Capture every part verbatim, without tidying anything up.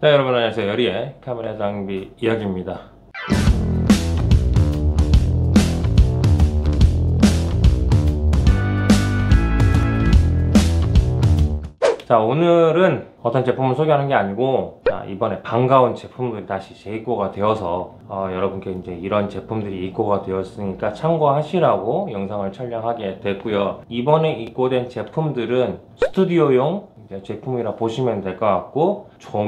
네, 여러분 안녕하세요. 여리의 카메라 장비 이야기입니다. 자, 오늘은 어떤 제품을 소개하는 게 아니고, 자, 이번에 반가운 제품들이 다시 재입고가 되어서 어, 여러분께 이제 이런 제품들이 입고가 되었으니까 참고하시라고 영상을 촬영하게 됐고요. 이번에 입고된 제품들은 스튜디오용 제품이라 보시면 될 것 같고,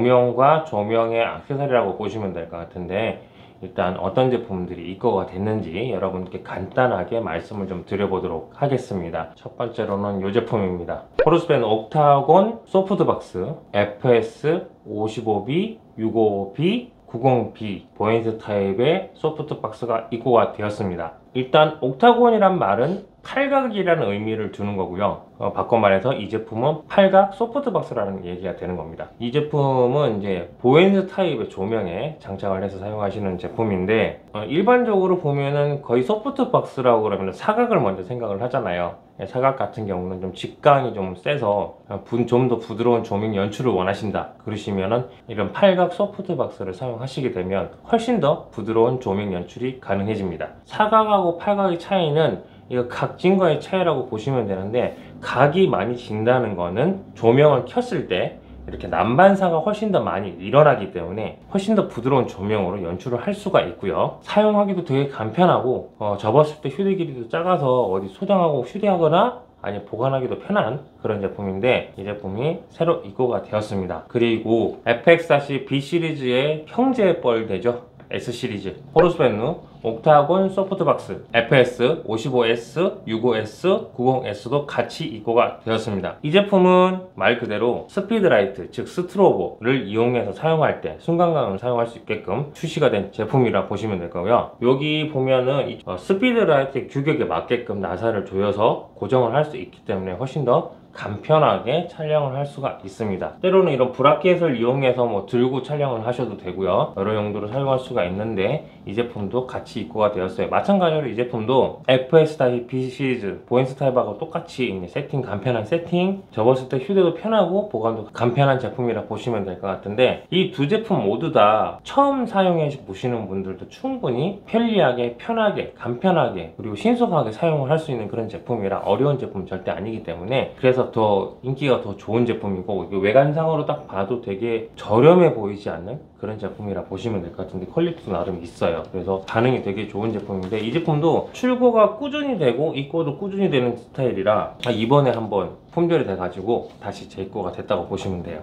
조명과 조명의 액세서리라고 보시면 될 것 같은데, 일단 어떤 제품들이 입고가 됐는지 여러분께 간단하게 말씀을 좀 드려보도록 하겠습니다. 첫 번째로는 이 제품입니다. 포르스밴 옥타곤 소프트박스 에프에스 오십오 비, 육백오십오 비, 구십 비 보헤인스 타입의 소프트박스가 입고가 되었습니다. 일단 옥타곤이란 말은 팔각이라는 의미를 두는 거고요. 어, 바꿔 말해서 이 제품은 팔각 소프트박스라는 얘기가 되는 겁니다. 이 제품은 이제 보헤인스 타입의 조명에 장착을 해서 사용하시는 제품인데, 어, 일반적으로 보면은 거의 소프트박스라고 그러면 사각을 먼저 생각을 하잖아요. 사각 같은 경우는 좀 직광이 좀 세서 좀 더 부드러운 조명 연출을 원하신다 그러시면은 이런 팔각 소프트박스를 사용하시게 되면 훨씬 더 부드러운 조명 연출이 가능해집니다. 사각하고 팔각의 차이는 이거 각진과의 차이라고 보시면 되는데, 각이 많이 진다는 거는 조명을 켰을 때 이렇게 난반사가 훨씬 더 많이 일어나기 때문에 훨씬 더 부드러운 조명으로 연출을 할 수가 있고요. 사용하기도 되게 간편하고, 어, 접었을 때 휴대 길이도 작아서 어디 소장하고 휴대하거나 아니 보관하기도 편한 그런 제품인데, 이 제품이 새로 입고가 되었습니다. 그리고 에프엑스 비 시리즈의 형제뻘 되죠. S 시리즈 포르스밴 옥타곤 소프트박스 에프에스 오십오 에스, 육십오 에스, 구십 에스도 같이 입고가 되었습니다. 이 제품은 말 그대로 스피드라이트, 즉 스트로보를 이용해서 사용할 때 순간감을 사용할 수 있게끔 출시가 된 제품이라 보시면 될 거고요. 여기 보면은 스피드라이트 규격에 맞게끔 나사를 조여서 고정을 할 수 있기 때문에 훨씬 더 간편하게 촬영을 할 수가 있습니다. 때로는 이런 브라켓을 이용해서 뭐 들고 촬영을 하셔도 되고요. 여러 용도로 사용할 수가 있는데, 이 제품도 같이 입고가 되었어요. 마찬가지로 이 제품도 에프에스 비 시리즈 보헤인스 타입하고 똑같이 세팅, 간편한 세팅, 접었을 때 휴대도 편하고 보관도 간편한 제품이라 보시면 될 것 같은데, 이 두 제품 모두 다 처음 사용해 보시는 분들도 충분히 편리하게, 편하게, 간편하게, 그리고 신속하게 사용을 할 수 있는 그런 제품이라 어려운 제품 절대 아니기 때문에, 그래서 더 인기가 더 좋은 제품이고, 외관상으로 딱 봐도 되게 저렴해 보이지 않는 그런 제품이라 보시면 될 것 같은데, 퀄리티도 나름 있어요. 그래서 반응이 되게 좋은 제품인데, 이 제품도 출고가 꾸준히 되고 입고도 꾸준히 되는 스타일이라 이번에 한번 품절이 돼가지고 다시 재입고가 됐다고 보시면 돼요.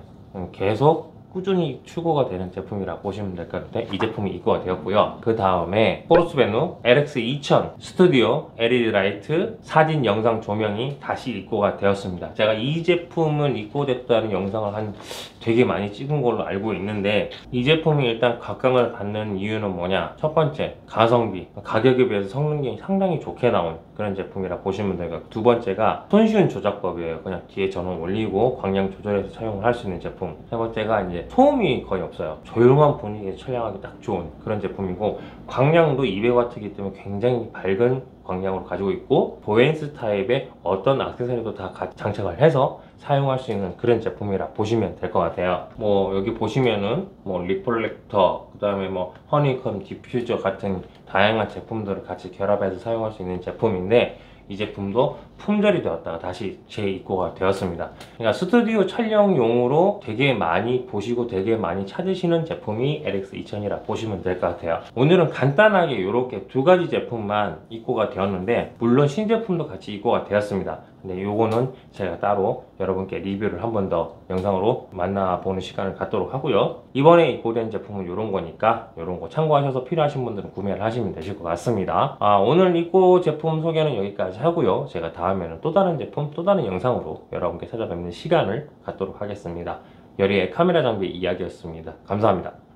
계속 꾸준히 출고가 되는 제품이라 보시면 될 것 같은데, 이 제품이 입고가 되었고요. 그 다음에 포르스밴 엘엑스 이천 스튜디오 엘이디 라이트 사진 영상 조명이 다시 입고가 되었습니다. 제가 이 제품은 입고됐다는 영상을 한 되게 많이 찍은 걸로 알고 있는데, 이 제품이 일단 각광을 받는 이유는 뭐냐, 첫 번째 가성비, 가격에 비해서 성능이 상당히 좋게 나온 그런 제품이라 보시면 되고, 두 번째가 손쉬운 조작법이에요. 그냥 뒤에 전원 올리고 광량 조절해서 사용을 할 수 있는 제품. 세 번째가 이제 소음이 거의 없어요. 조용한 분위기에 촬영하기 딱 좋은 그런 제품이고, 광량도 이백 와트이기 때문에 굉장히 밝은 광량으로 가지고 있고, 보헤인스 타입의 어떤 액세서리도 다 장착을 해서 사용할 수 있는 그런 제품이라 보시면 될 것 같아요. 뭐 여기 보시면은 뭐 리플렉터, 그 다음에 뭐 허니컴 디퓨저 같은 다양한 제품들을 같이 결합해서 사용할 수 있는 제품인데, 이 제품도 품절이 되었다가 다시 재입고가 되었습니다. 그러니까 스튜디오 촬영용으로 되게 많이 보시고 되게 많이 찾으시는 제품이 엘엑스 이천이라 보시면 될 것 같아요. 오늘은 간단하게 이렇게 두 가지 제품만 입고가 되었는데, 물론 신제품도 같이 입고가 되었습니다. 근데 요거는 제가 따로 여러분께 리뷰를 한 번 더 영상으로 만나보는 시간을 갖도록 하고요. 이번에 입고된 제품은 이런 거니까 이런 거 참고하셔서 필요하신 분들은 구매를 하시면 되실 것 같습니다. 아, 오늘 입고 제품 소개는 여기까지 하고요. 제가 다음에는 또 다른 제품, 또 다른 영상으로 여러분께 찾아뵙는 시간을 갖도록 하겠습니다. 여리의 카메라 장비 이야기였습니다. 감사합니다.